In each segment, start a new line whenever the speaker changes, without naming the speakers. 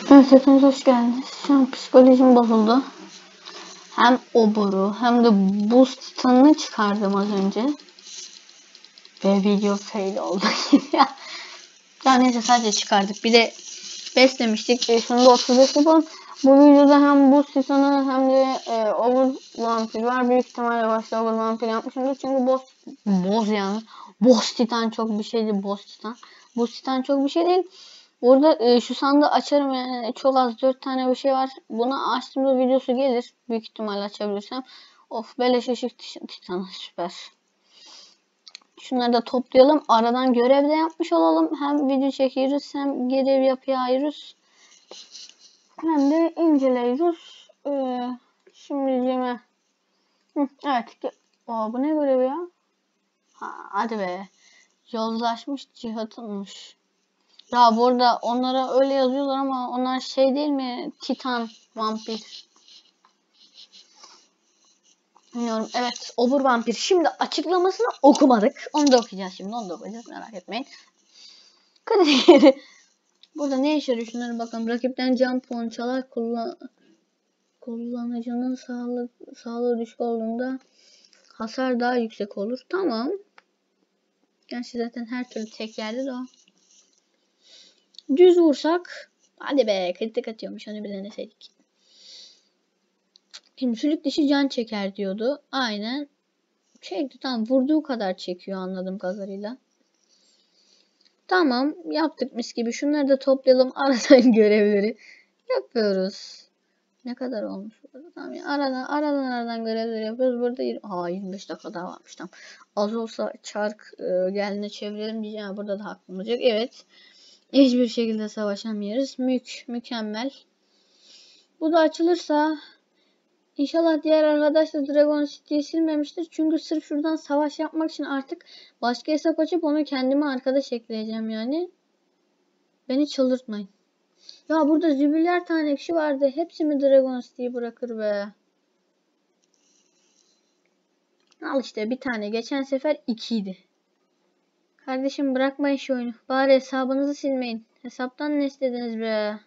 Evet, hepiniz hoş geldiniz. Şu an psikolojim bozuldu. Hem oburu hem de buz titanını çıkardım az önce. Ve video fail oldu. Ya neyse, sadece çıkardık. Bir de beslemiştik. Şunu da 35 yapalım. Bu videoda hem buz titanı hem de obur vampir var. Büyük ihtimalle başta obur vampir yapmışımdır. Çünkü boz titan çok bir şeydi. Buz titan çok bir şey değil. Burada şu sandığı açarım, yani çok az 4 tane bir şey var. Bunu açtığımda videosu gelir. Büyük ihtimalle açabilirsem. Of, beleş ışık titanı süper. Şunları da toplayalım. Aradan görev de yapmış olalım. Hem video çekiyoruz hem görev yapıyoruz. Hem de inceleyiyoruz. Şimdi evet. Bu ne görevi ya? Hadi be. Yozlaşmış cihatınmış. Ya burada onlara öyle yazıyorlar ama onlar şey değil mi? Titan, vampir. Bilmiyorum. Evet, obur vampir. Şimdi açıklamasını okumadık. Onu da okuyacağız şimdi. Onu da okuyacağız. Merak etmeyin. Kategori. Burada ne işe yarıyor? Şunlara bakalım. Rakipten can puan çalar. Kullanıcının sağlığı düşük olduğunda hasar daha yüksek olur. Tamam. Gerçi zaten her türlü tek yerde de o. Düz vursak. Hadi be, kritik atıyormuş. Onu bir deneseydik. Şimdi sülük dişi can çeker diyordu. Aynen. Çekti, tamam. Vurduğu kadar çekiyor anladığım kadarıyla. Tamam. Yaptık mis gibi. Şunları da toplayalım. Aradan görevleri yapıyoruz. Ne kadar olmuş? Tamam ya. Aradan görevleri yapıyoruz. Burada 25 dakika daha varmış. Tamam. Az olsa çark geldiğinde çevirelim diyeceğim. Burada da hakkım olacak. Evet. Hiçbir şekilde savaşamıyoruz. Mükemmel. Bu da açılırsa İnşallah diğer arkadaş da Dragon City'yi silmemiştir. Çünkü sırf şuradan savaş yapmak için artık başka hesap açıp onu kendime arkadaş ekleyeceğim yani. Beni çıldırtmayın. Ya burada zübüller tane kişi vardı. Hepsi mi Dragon City'yi bırakır be? Al işte bir tane. Geçen sefer 2'ydi. Kardeşim, bırakmayın şu oyunu. Bari hesabınızı silmeyin. Hesaptan ne istediniz be?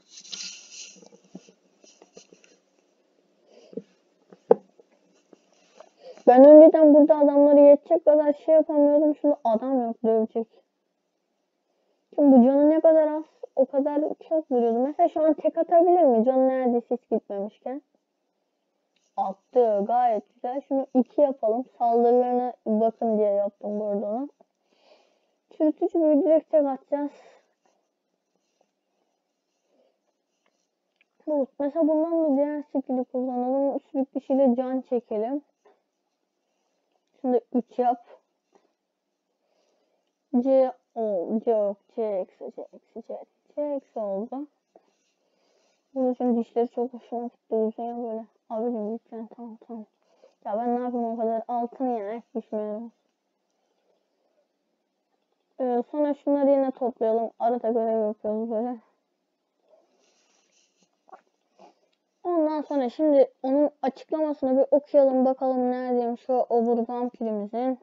Ben önceden burada adamları yetecek kadar şey yapamıyordum. Şimdi adam yok dövecek. Şimdi bu canı ne kadar az, o kadar çok vuruyordu. Mesela şu an tek atabilir mi? Canı neredeyse hiç gitmemişken. Attı. Gayet güzel. Şunu 2 yapalım. Saldırılarına bakın diye yaptım bu arada onu. Çürütücü büyü direkt tek atacağız. Mesela bundan da diğer skill'i kullanalım. Sürük dişiyle can çekelim. Şimdi 3 yap. C eksi oldu. Bunun için dişleri çok hoşuma gitti. Uzun ya böyle. Abicim lütfen, tamam. Ya ben ne yapayım, o kadar altın ya, düşmüyorum. Sonra şunları yine toplayalım. Arada görev yapıyoruz böyle. Ondan sonra şimdi onun açıklamasını bir okuyalım bakalım neredeymiş o obur vampirimizin.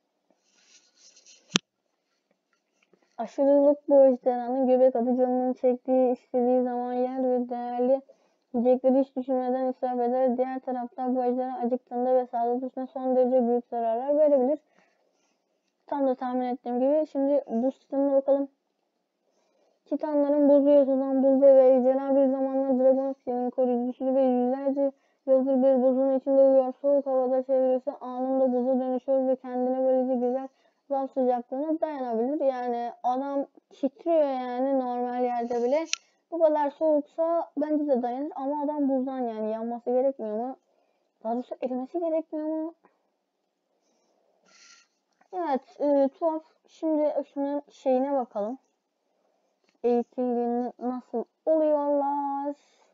Aşırılık bu ejderhanın göbek atı canını çektiği, istediği zaman yer ve değerli yiyecekleri hiç düşünmeden israf eder. Diğer taraftan bu ejderha acıktığında ve sağlık üstüne son derece büyük zararlar verebilir. Tam da tahmin ettiğim gibi. Şimdi buz titanına bakalım. Titanların buzu yazılan buz ve ejderha bir zamanlar Dragon City'nin koruyucusu ve yüzlerce yıldır bir buzun içinde uyuyor. Soğuk havada çevirirse anında buza dönüşüyor ve kendine böylece güzel lav sıcaklığına dayanabilir. Yani adam titriyor yani normal yerde bile. Bu kadar soğuksa bence de dayanır ama adam buzdan, yani yanması gerekmiyor mu? Daha doğrusu erimesi gerekmiyor mu? Evet, tuhaf. Şimdi şunun şeyine bakalım. Eğitimlerini nasıl oluyorlar?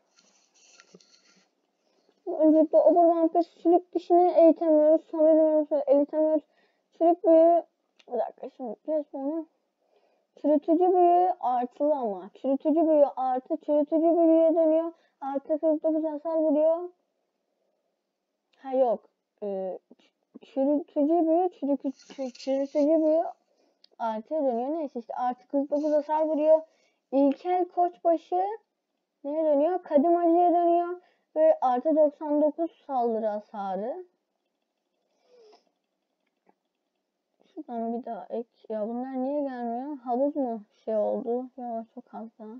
Öncelikle obur vampir sülük dişini eğitemiyoruz. Sanırım eğitemiyoruz. Sülük büyüğü, bir dakika şimdi resmen çürütücü büyüğü artılı ama. Çürütücü büyüğü artı çürütücü büyüğe dönüyor. Artı 49 hasar vuruyor. Ha yok. Çürütücü büyüğü artıya dönüyor. Neyse işte artı 49 hasar vuruyor. İlkel koçbaşı neye dönüyor? Kadim acıya dönüyor. Ve artı 99 saldırı hasarı. Şuradan bir daha ek. Ya bunlar niye gelmiyor? Havuz mu şey oldu? Ya çok az daha.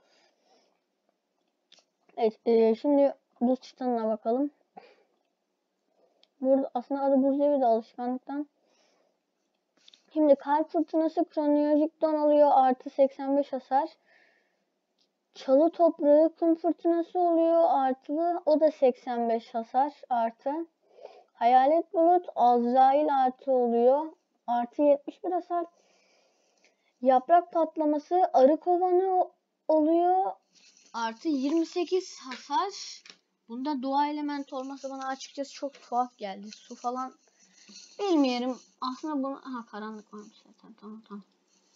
Evet, şimdi buz çıtanına bakalım. Burada aslında adı buz devi de alışkanlıktan. Şimdi kalp fırtınası kronolojik don oluyor. Artı 85 hasar. Çalı toprağı kum fırtınası oluyor. Artılı. O da 85 hasar. Artı. Hayalet bulut Azrail artı oluyor. Artı 71 hasar. Yaprak patlaması arı kovanı oluyor. Artı 28 hasar. Bunda doğa elementi olması bana açıkçası çok tuhaf geldi. Su falan bilmiyorum. Aslında bunu... Aha karanlık varmış zaten. Tamam.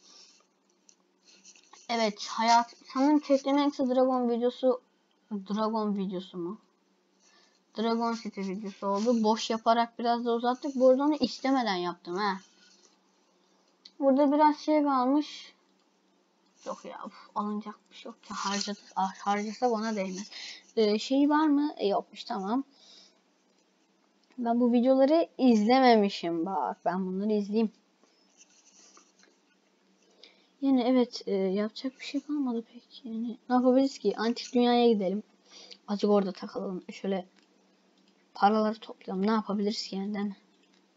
Evet hayat... Sanırım çektiğim en kısa Dragon videosu... Dragon videosu mu? Dragon City videosu oldu. Boş yaparak biraz da uzattık. Bu arada onu istemeden yaptım ha. Burada biraz şey kalmış. Yok ya alınacak bir şey yok ki. Harcasak ona değmez. Şey var mı? Yokmuş tamam. Ben bu videoları izlememişim. Bak ben bunları izleyeyim. Yani evet yapacak bir şey kalmadı pek. Yani ne yapabiliriz ki? Antik dünyaya gidelim. Azıcık orada takılalım. Şöyle paraları toplayalım. Ne yapabiliriz ki yani değil mi?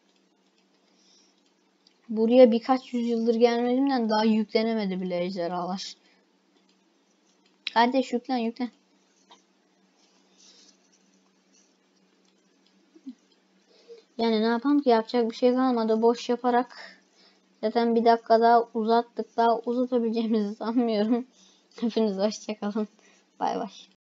Buraya birkaç yüzyıldır gelmediğimden daha yüklenemedi bile ejderhalar. Kardeş yüklen. Yani ne yapalım ki yapacak bir şey kalmadı. Boş yaparak zaten bir dakika daha uzattık. Daha uzatabileceğimizi sanmıyorum. Hepiniz hoşçakalın. Bay bay.